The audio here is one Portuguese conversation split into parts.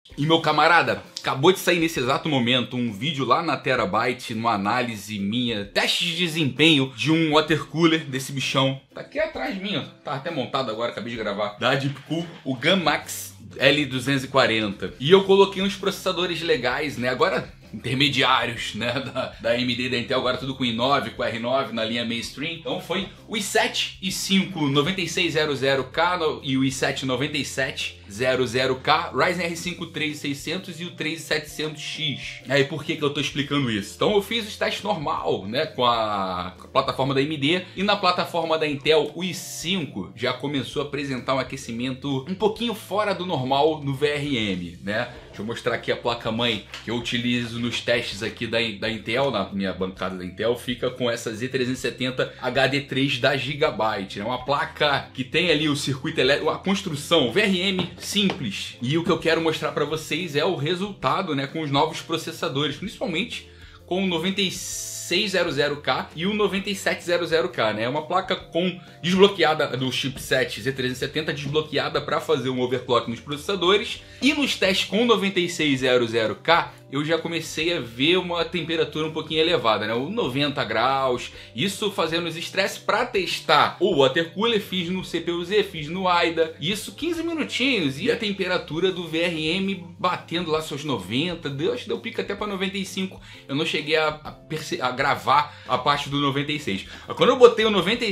E meu camarada, acabou de sair nesse exato momento um vídeo lá na Terabyte, numa análise minha, teste de desempenho de um water cooler desse bichão. Tá aqui atrás de mim, ó. Tá até montado agora, acabei de gravar. Da Deepcool, o Gammax L240. E eu coloquei uns processadores legais, né? Agora intermediários, né, da AMD e da Intel, agora tudo com i9, com R9 na linha mainstream. Então foi o i7, i5 9600K e o i7 9700K, Ryzen R5 3600 e o 3700X. Aí por que eu tô explicando isso? Então eu fiz os testes normal, né, com a plataforma da AMD, e na plataforma da Intel o i5 já começou a apresentar um aquecimento um pouquinho fora do normal no VRM, né? Deixa eu mostrar aqui a placa-mãe que eu utilizo nos testes aqui da Intel, na minha bancada da Intel, fica com essa Z370 HD3 da Gigabyte. É uma placa que tem ali o circuito elétrico, a construção, VRM simples. E o que eu quero mostrar para vocês é o resultado, né, com os novos processadores, principalmente com o 9600K e o 9700K, né? É uma placa com desbloqueada do chipset Z370, desbloqueada para fazer um overclock nos processadores. E nos testes com o 9600K eu já comecei a ver uma temperatura um pouquinho elevada, né? O 90 graus, isso fazendo os estresses para testar o water cooler. Fiz no CPU-Z, fiz no AIDA, isso 15 minutinhos, e a temperatura do VRM batendo lá seus 90, deu pico até para 95. Eu não cheguei a gravar a parte do 96. Quando eu botei o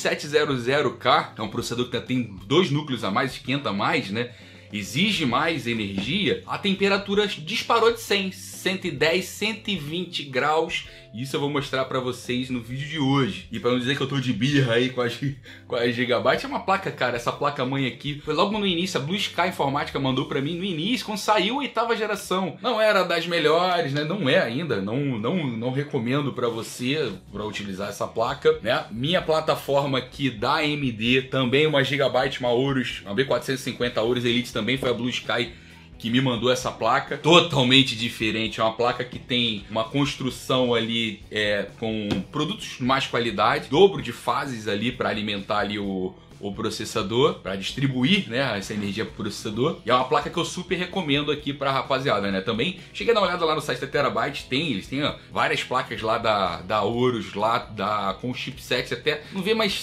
9700K, é um processador que tem 2 núcleos a mais, esquenta mais, né? Exige mais energia, a temperatura disparou de 100, 110, 120 graus. Isso eu vou mostrar pra vocês no vídeo de hoje. E pra não dizer que eu tô de birra aí com a Gigabyte, é uma placa, cara, essa placa-mãe aqui, foi logo no início, a Blue Sky Informática mandou pra mim no início, quando saiu a 8ª geração. Não era das melhores, né? Não é ainda, não recomendo pra você pra utilizar essa placa, né? Minha plataforma aqui da AMD, também uma Gigabyte, uma Aorus, uma B450 Aorus Elite, também foi a Blue Sky que me mandou essa placa, totalmente diferente. É uma placa que tem uma construção ali com produtos de mais qualidade, dobro de fases ali para alimentar ali o processador, para distribuir, né, essa energia para o processador. E é uma placa que eu super recomendo aqui para a rapaziada, né? Também cheguei a dar uma olhada lá no site da Terabyte, eles têm várias placas lá da Aorus, lá com chipset, até não vê mais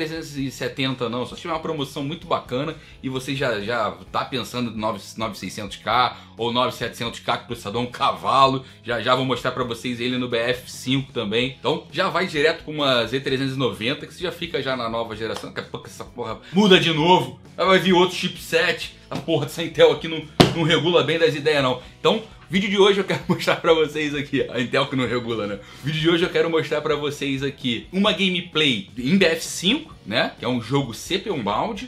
Z370 não, só tiver uma promoção muito bacana e você já tá pensando em 9600K ou 9700K, que o processador é um cavalo. Já vou mostrar para vocês ele no BF5 também. Então já vai direto com uma Z390, que você já fica já na nova geração. Daqui a pouco essa porra muda de novo, aí vai vir outro chipset. A porra dessa Intel aqui não regula bem das ideias não. Então, vídeo de hoje eu quero mostrar pra vocês aqui, a Intel que não regula, né? Vídeo de hoje eu quero mostrar pra vocês aqui uma gameplay em BF5, né? Que é um jogo CPU Unbound,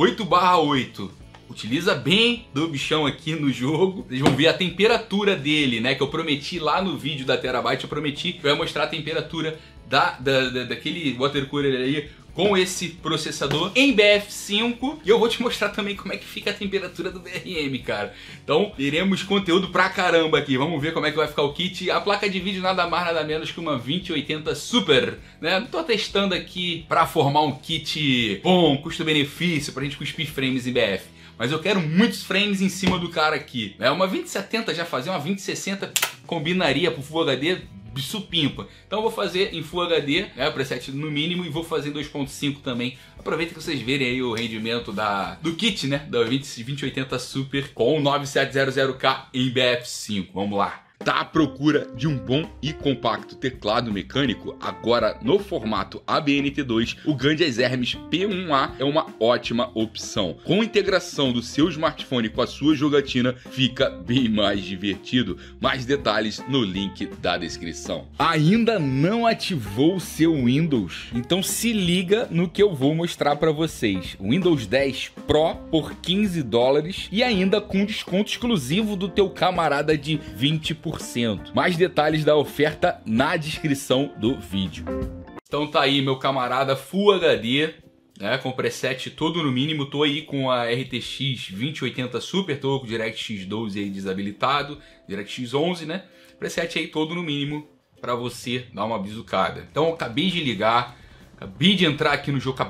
8/8. Utiliza bem do bichão aqui no jogo. Vocês vão ver a temperatura dele, né? Que eu prometi lá no vídeo da Terabyte, eu prometi que eu ia mostrar a temperatura daquele water cooler aí com esse processador em BF5, e eu vou te mostrar também como é que fica a temperatura do VRM, cara. Então, teremos conteúdo pra caramba aqui. Vamos ver como é que vai ficar o kit. A placa de vídeo nada mais, nada menos que uma 2080 Super, né? Tô testando aqui pra formar um kit bom, custo-benefício, pra gente cuspir frames em BF. Mas eu quero muitos frames em cima do cara aqui, né? Uma 2070 já fazia, uma 2060 combinaria pro Full HD supimpa. Então eu vou fazer em Full HD, né, preset no mínimo, e vou fazer em 2.5 também. Aproveita que vocês verem aí o rendimento do kit, né, da 2080 Super com o 9700K em BF5. Vamos lá. Tá à procura de um bom e compacto teclado mecânico? Agora no formato ABNT2, o Gandias Hermes P1A é uma ótima opção. Com a integração do seu smartphone com a sua jogatina, fica bem mais divertido. Mais detalhes no link da descrição. Ainda não ativou o seu Windows? Então se liga no que eu vou mostrar para vocês. Windows 10 Pro por $15 e ainda com desconto exclusivo do teu camarada de 20%. Mais detalhes da oferta na descrição do vídeo. Então tá aí, meu camarada, Full HD, né, com preset todo no mínimo. Tô aí com a RTX 2080 Super, tô com o DirectX 12 aí desabilitado, DirectX 11, né? Preset aí todo no mínimo para você dar uma bisucada. Então eu acabei de ligar, acabei de entrar aqui no jogo,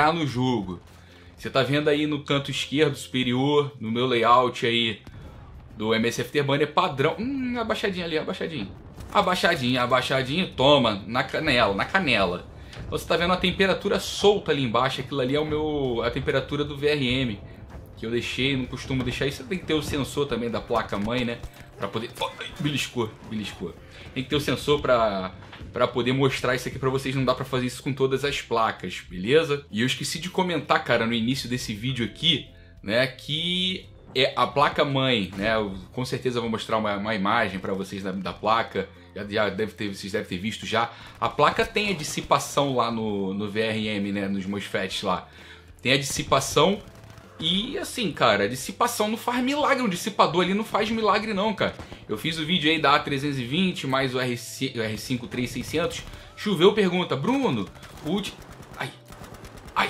Você tá vendo aí no canto esquerdo superior, no meu layout aí, do MS Afterburner padrão. Abaixadinha ali, abaixadinha. Abaixadinha, toma, na canela. Você tá vendo a temperatura solta ali embaixo, aquilo ali é a temperatura do VRM, que eu deixei, não costumo deixar isso. Tem que ter o sensor também da placa-mãe, né, pra poder... Beliscou. Tem que ter o sensor pra poder mostrar isso aqui pra vocês, não dá pra fazer isso com todas as placas, beleza? E eu esqueci de comentar, cara, no início desse vídeo aqui, né, que a placa-mãe, né, com certeza eu vou mostrar uma imagem pra vocês da placa. Vocês devem ter visto já. A placa tem a dissipação lá no VRM, né? Nos MOSFETs lá. Tem a dissipação e assim, cara, a dissipação não faz milagre. Um dissipador ali não faz milagre não, cara. Eu fiz o vídeo aí da A320 mais o R5 3600. Choveu, pergunta, Bruno, Ai.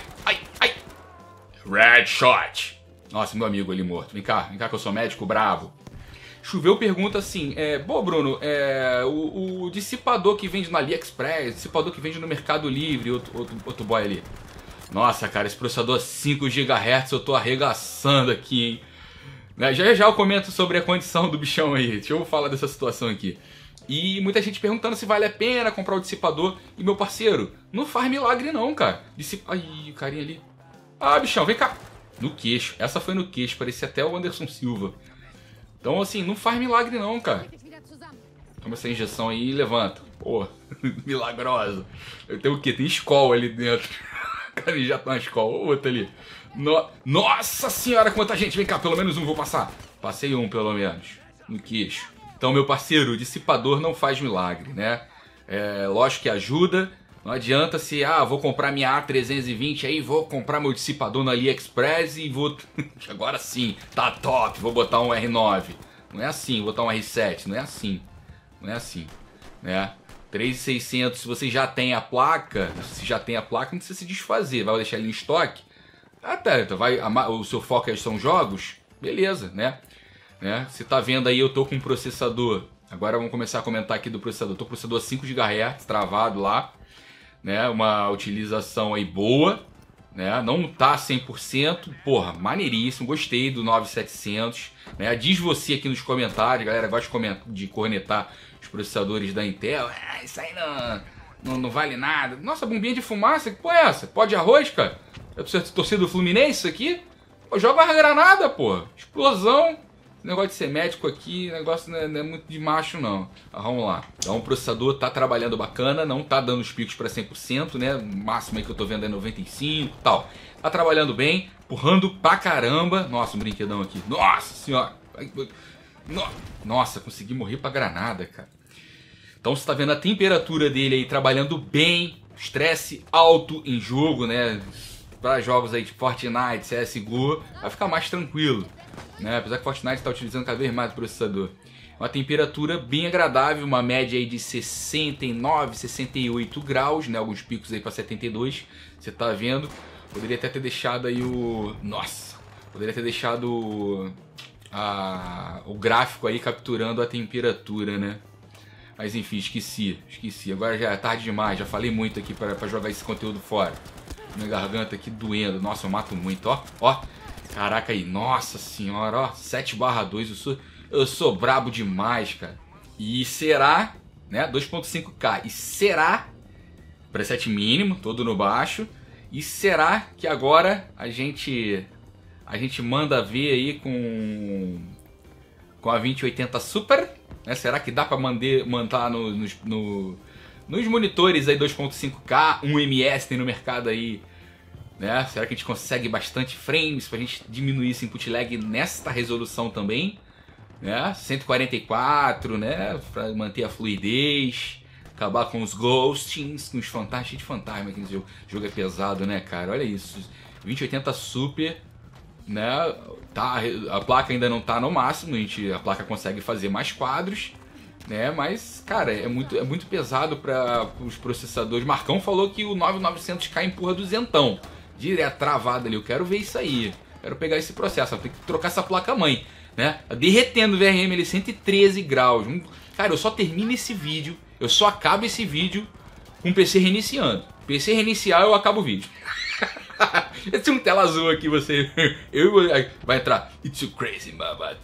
Red shot. Nossa, meu amigo ali morto. Vem cá que eu sou médico bravo. Choveu pergunta assim, Bruno, o dissipador que vende no AliExpress, dissipador que vende no Mercado Livre, outro boy ali. Nossa, cara, esse processador 5 GHz eu tô arregaçando aqui, hein. Né? Já eu comento sobre a condição do bichão aí, deixa eu falar dessa situação aqui. E muita gente perguntando se vale a pena comprar o dissipador. E meu parceiro, não faz milagre não, cara. Ai, o carinha ali. Ah, bichão, vem cá. No queixo, essa foi no queixo, parecia até o Anderson Silva. Então, assim, não faz milagre não, cara. Toma essa injeção aí e levanta. Pô, milagrosa. Tem o quê? Tem Skol ali dentro. Cara, já tá uma Skol. Outra ali. Nossa senhora, quanta gente. Vem cá, pelo menos um vou passar. Passei um, pelo menos. No queixo. Então, meu parceiro, o dissipador não faz milagre, né? Lógico que ajuda. Não adianta se, vou comprar minha A320 aí, vou comprar meu dissipador no AliExpress e vou... Agora sim, tá top, vou botar um R9. Não é assim, vou botar um R7, não é assim. Não é assim, né? 3600, se você já tem a placa, não precisa se desfazer, vai deixar ele em estoque. O seu foco são jogos, beleza, né? Você tá vendo aí, eu tô com um processador, agora vamos começar a comentar aqui do processador. Tô com processador 5 GHz travado lá. Né, uma utilização aí boa, né, não tá 100%, porra, maneiríssimo, gostei do 9700, né, diz você aqui nos comentários, galera gosta de cornetar os processadores da Intel, isso aí não vale nada, nossa, bombinha de fumaça, que porra é essa? Pó de arroz, cara? É torcida do Fluminense isso aqui? Pô, joga uma granada, porra, explosão. Negócio de ser médico aqui, negócio não é muito de macho não. Vamos lá. Então o processador tá trabalhando bacana, não tá dando os picos para 100%, né? O máximo aí que eu tô vendo é 95 e tal. Tá trabalhando bem, empurrando pra caramba. Nossa, um brinquedão aqui. Nossa senhora. Nossa, consegui morrer pra granada, cara. Então você tá vendo a temperatura dele aí trabalhando bem. Estresse alto em jogo, né? Para jogos aí de Fortnite, CSGO, vai ficar mais tranquilo. Né? Apesar que Fortnite está utilizando cada vez mais o processador. Uma temperatura bem agradável, uma média aí de 69, 68 graus, né? Alguns picos aí para 72, você tá vendo. Poderia até ter deixado aí poderia ter deixado o gráfico aí capturando a temperatura, né? Mas enfim, esqueci. Agora já é tarde demais, já falei muito aqui para jogar esse conteúdo fora. Minha garganta aqui doendo, nossa, eu mato muito, ó. Caraca aí, nossa senhora, ó, 7/2, eu sou brabo demais, cara. E será, né, 2.5K, e será, preset mínimo, todo no baixo, e será que agora a gente manda ver aí com a 2080 Super, né, será que dá pra mandar nos monitores aí 2.5K, 1ms tem no mercado aí, né? Será que a gente consegue bastante frames pra gente diminuir esse input lag nesta resolução também, né? 144, né? Pra manter a fluidez, acabar com os ghostings, com os fantasmas, cheio de fantasma aqui nesse jogo. O jogo é pesado, né, cara? Olha isso. 2080 Super, né? A placa ainda não tá no máximo, a placa consegue fazer mais quadros, né? Mas, cara, é muito pesado para os processadores. Marcão falou que o 9900K empurra duzentão. Direto, travado ali. Eu quero ver isso aí. Quero pegar esse processo. Tem que trocar essa placa-mãe, né? Derretendo o VRM ali, 113 graus. Cara, eu só termino esse vídeo, eu só acabo esse vídeo com o PC reiniciando. PC reiniciar, eu acabo o vídeo. Tinha um tela azul aqui, você... Vai entrar... It's so crazy, mama.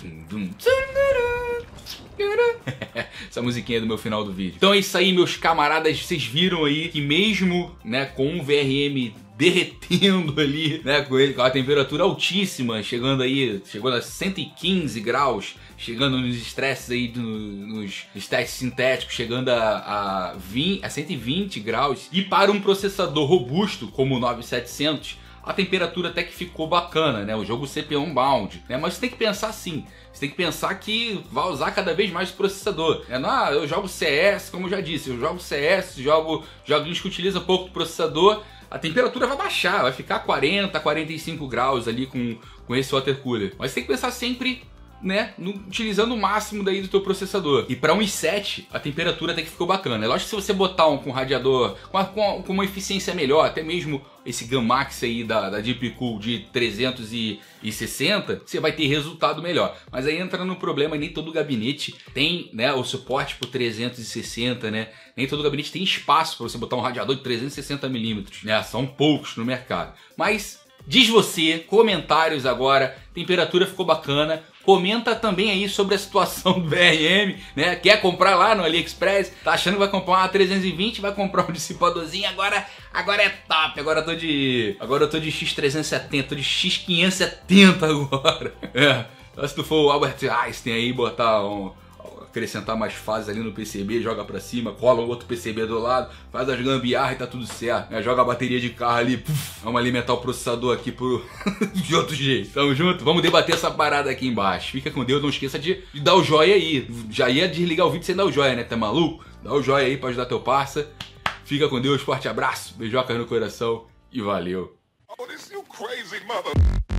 Essa musiquinha é do meu final do vídeo. Então é isso aí, meus camaradas. Vocês viram aí que mesmo, né, com um VRM derretendo ali, né, com a temperatura altíssima, chegando a 115 graus, chegando nos estresses aí, nos testes sintéticos, chegando a 120 graus, e para um processador robusto como o 9700, a temperatura até que ficou bacana, né? O jogo CPU Unbound, né? Mas você tem que pensar assim, você tem que pensar que vai usar cada vez mais o processador. Não, eu jogo CS, como eu já disse, eu jogo CS, joguinhos que utilizam pouco do processador, a temperatura vai baixar, vai ficar 40, 45 graus ali com esse water cooler. Mas você tem que pensar sempre, né, utilizando o máximo daí do teu processador. E para um i7, a temperatura até que ficou bacana. É lógico que se você botar com um radiador com uma eficiência melhor, até mesmo esse Gammax aí da Deepcool de 360, você vai ter resultado melhor. Mas aí entra no problema, nem todo gabinete tem, né, o suporte por 360, né? Nem todo gabinete tem espaço para você botar um radiador de 360mm, né? São poucos no mercado. Mas diz você, comentários agora, temperatura ficou bacana. Comenta também aí sobre a situação do VRM, né? Quer comprar lá no AliExpress? Tá achando que vai comprar uma 320, vai comprar um dissipadorzinho, agora é top. Agora eu tô de X370, tô de X570 agora. Se tu for o Albert Einstein aí, acrescentar mais fases ali no PCB, joga pra cima, cola um outro PCB do lado, faz as gambiarra e tá tudo certo, né? Joga a bateria de carro ali, vamos alimentar o processador aqui de outro jeito. Tamo junto? Vamos debater essa parada aqui embaixo. Fica com Deus, não esqueça de dar o joinha aí. Já ia desligar o vídeo sem dar o joinha, né? Tá maluco? Dá o joinha aí pra ajudar teu parça. Fica com Deus, forte abraço, beijocas no coração e valeu.